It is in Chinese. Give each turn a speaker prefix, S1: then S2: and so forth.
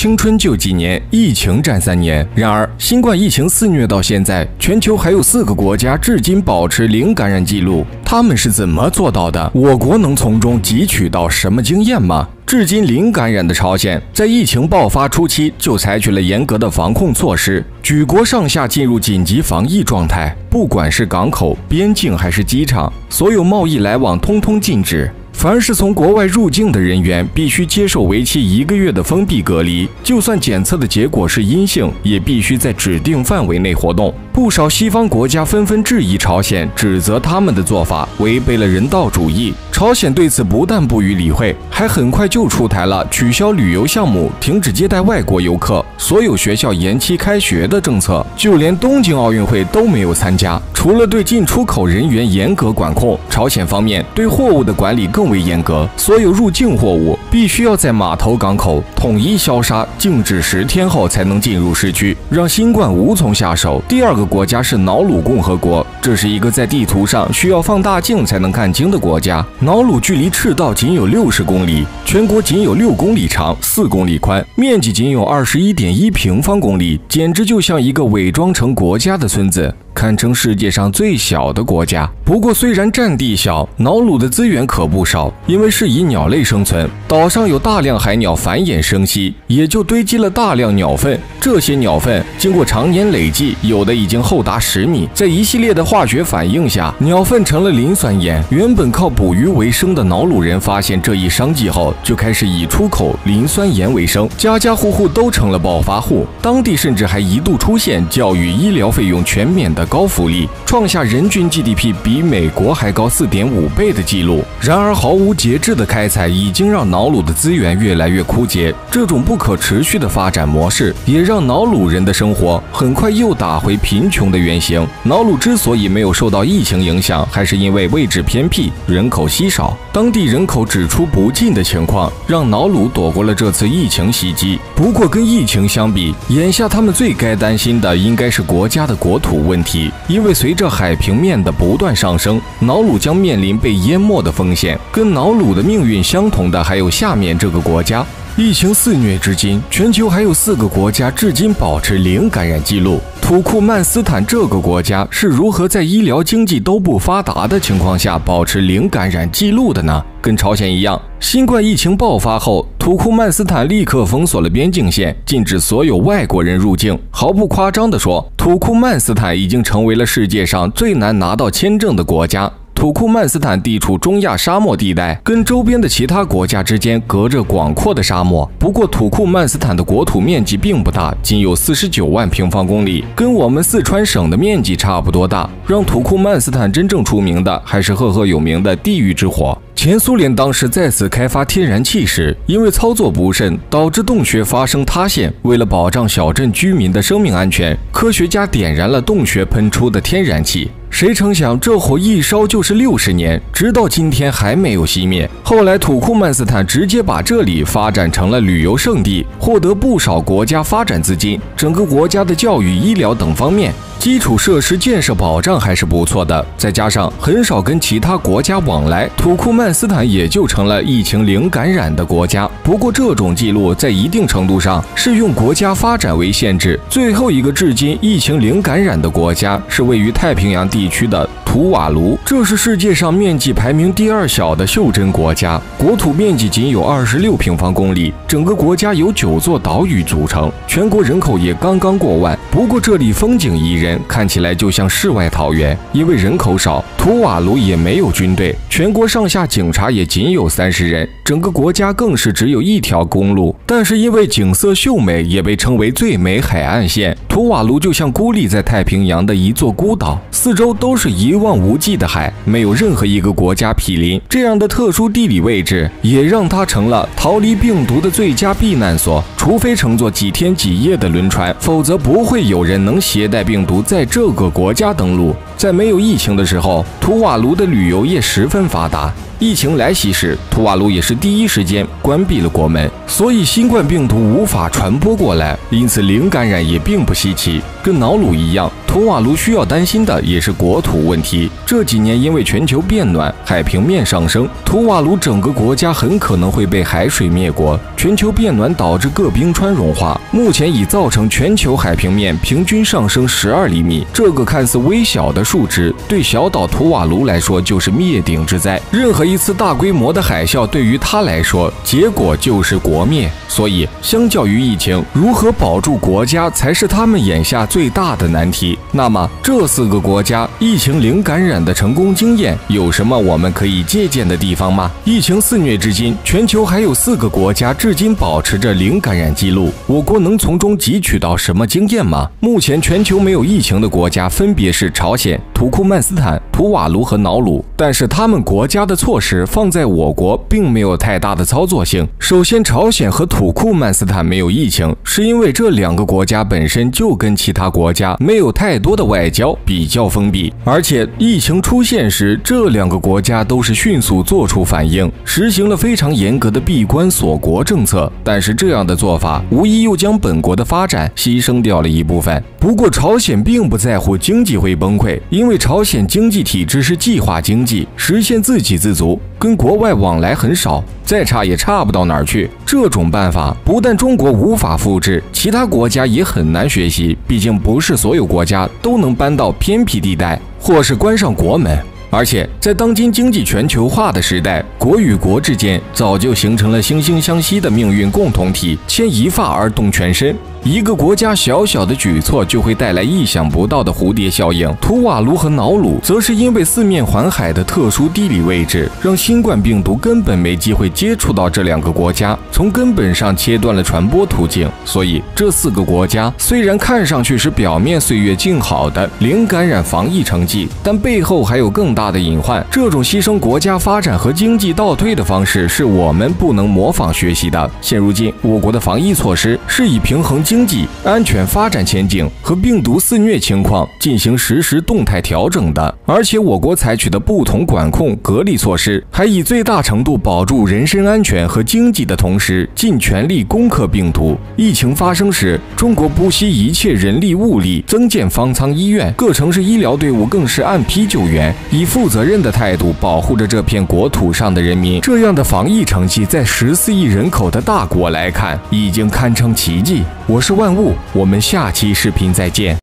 S1: 青春就几年，疫情战3年。然而，新冠疫情肆虐到现在，全球还有4个国家至今保持零感染记录。他们是怎么做到的？我国能从中汲取到什么经验吗？至今零感染的朝鲜，在疫情爆发初期就采取了严格的防控措施，举国上下进入紧急防疫状态。不管是港口、边境还是机场，所有贸易来往通通禁止。凡是从国外入境的人员，必须接受为期1个月的封闭隔离，就算检测的结果是阴性，也必须在指定范围内活动。不少西方国家纷纷质疑朝鲜，指责他们的做法违背了人道主义。朝鲜对此不但不予理会，还很快就出台了取消旅游项目、停止接待外国游客、所有学校延期开学的政策，就连东京奥运会都没有参加。除了对进出口人员严格管控，朝鲜方面对货物的管理更为严格，所有入境货物必须要在码头港口统一消杀，静置10天后才能进入市区，让新冠无从下手。第2个国家是瑙鲁共和国，这是一个在地图上需要放大镜才能看清的国家。瑙鲁距离赤道仅有60公里，全国仅有6公里长、4公里宽，面积仅有21.1平方公里，简直就像一个伪装成国家的村子，堪称世界上最小的国家。不过虽然占地小，瑙鲁的资源可不少，因为是以鸟类生存，岛上有大量海鸟繁衍生息，也就堆积了大量鸟粪。这些鸟粪经过常年累积，有的已经厚达10米，在一系列的化学反应下，鸟粪成了磷酸盐。原本靠捕鱼为生的瑙鲁人发现这一商机后，就开始以出口磷酸盐为生，家家户户都成了暴发户。当地甚至还一度出现教育医疗费用全免的高福利，创下人均 GDP 比美国还高4.5倍的记录。然而毫无节制的开采已经让瑙鲁的资源越来越枯竭，这种不可持续的发展模式也让瑙鲁人的生活很快又打回贫穷的原形。瑙鲁之所以没有受到疫情影响，还是因为位置偏僻，人口稀少，当地人口只出不进的情况让瑙鲁躲过了这次疫情袭击。不过跟疫情相比，眼下他们最该担心的应该是国家的国土问题，因为随着海平面的不断上升，瑙鲁将面临被淹没的风险。跟瑙鲁的命运相同的还有下面这个国家。疫情肆虐至今，全球还有4个国家至今保持零感染记录。土库曼斯坦这个国家是如何在医疗经济都不发达的情况下保持零感染记录的呢？跟朝鲜一样，新冠疫情爆发后，土库曼斯坦立刻封锁了边境线，禁止所有外国人入境。毫不夸张地说，土库曼斯坦已经成为了世界上最难拿到签证的国家。土库曼斯坦地处中亚沙漠地带，跟周边的其他国家之间隔着广阔的沙漠。不过土库曼斯坦的国土面积并不大，仅有49万平方公里，跟我们四川省的面积差不多大。让土库曼斯坦真正出名的，还是赫赫有名的地狱之火。前苏联当时在此开发天然气时，因为操作不慎，导致洞穴发生塌陷。为了保障小镇居民的生命安全，科学家点燃了洞穴喷出的天然气。谁成想这火一烧就是60年，直到今天还没有熄灭。后来土库曼斯坦直接把这里发展成了旅游胜地，获得不少国家发展资金，整个国家的教育、医疗等方面基础设施建设保障还是不错的，再加上很少跟其他国家往来，土库曼斯坦也就成了疫情零感染的国家。不过这种记录在一定程度上是用国家发展为限制。最后一个至今疫情零感染的国家是位于太平洋地区的图瓦卢，这是世界上面积排名第2小的袖珍国家，国土面积仅有26平方公里，整个国家由9座岛屿组成，全国人口也刚刚过万。不过这里风景宜人，看起来就像世外桃源。因为人口少，图瓦卢也没有军队，全国上下警察也仅有30人，整个国家更是只有1条公路。但是因为景色秀美，也被称为最美海岸线。图瓦卢就像孤立在太平洋的一座孤岛，四周都是一望无际的海，没有任何一个国家毗邻。这样的特殊地理位置也让它成了逃离病毒的最佳避难所。除非乘坐几天几夜的轮船，否则不会有人能携带病毒在这个国家登陆。在没有疫情的时候，图瓦卢的旅游业十分发达。疫情来袭时，图瓦卢也是第一时间关闭了国门，所以新冠病毒无法传播过来，因此零感染也并不稀奇。跟瑙鲁一样，图瓦卢需要担心的也是国土问题。 题。这几年因为全球变暖，海平面上升，图瓦卢整个国家很可能会被海水灭国。全球变暖导致各冰川融化，目前已造成全球海平面平均上升12厘米。这个看似微小的数值，对小岛图瓦卢来说就是灭顶之灾。任何一次大规模的海啸对于他来说，结果就是国灭。所以，相较于疫情，如何保住国家才是他们眼下最大的难题。那么，这4个国家疫情零感染的成功经验有什么我们可以借鉴的地方吗？疫情肆虐至今，全球还有4个国家至今保持着零感染记录，我国能从中汲取到什么经验吗？目前全球没有疫情的国家分别是朝鲜、土库曼斯坦、图瓦卢和瑙鲁，但是他们国家的措施放在我国并没有太大的操作性。首先，朝鲜和土库曼斯坦没有疫情，是因为这2个国家本身就跟其他国家没有太多的外交，比较封闭，而且疫情出现时，这2个国家都是迅速做出反应，实行了非常严格的闭关锁国政策。但是这样的做法无疑又将本国的发展牺牲掉了一部分。不过朝鲜并不在乎经济会崩溃，因为朝鲜经济体制是计划经济，实现自给自足，跟国外往来很少，再差也差不到哪儿去。这种办法不但中国无法复制，其他国家也很难学习，毕竟不是所有国家都能搬到偏僻地带，或是关上国门。而且在当今经济全球化的时代，国与国之间早就形成了惺惺相惜的命运共同体，牵一发而动全身。一个国家小小的举措就会带来意想不到的蝴蝶效应。图瓦卢和瑙鲁则是因为四面环海的特殊地理位置，让新冠病毒根本没机会接触到这2个国家，从根本上切断了传播途径。所以这4个国家虽然看上去是表面岁月静好的零感染防疫成绩，但背后还有更大的隐患。这种牺牲国家发展和经济倒退的方式是我们不能模仿学习的。现如今，我国的防疫措施是以平衡经济、安全发展前景和病毒肆虐情况进行实时动态调整的，而且我国采取的不同管控隔离措施，还以最大程度保住人身安全和经济的同时，尽全力攻克病毒。疫情发生时，中国不惜一切人力物力增建方舱医院，各城市医疗队伍更是按批救援，以负责任的态度保护着这片国土上的人民。这样的防疫成绩，在14亿人口的大国来看，已经堪称奇迹。我是万物，我们下期视频再见。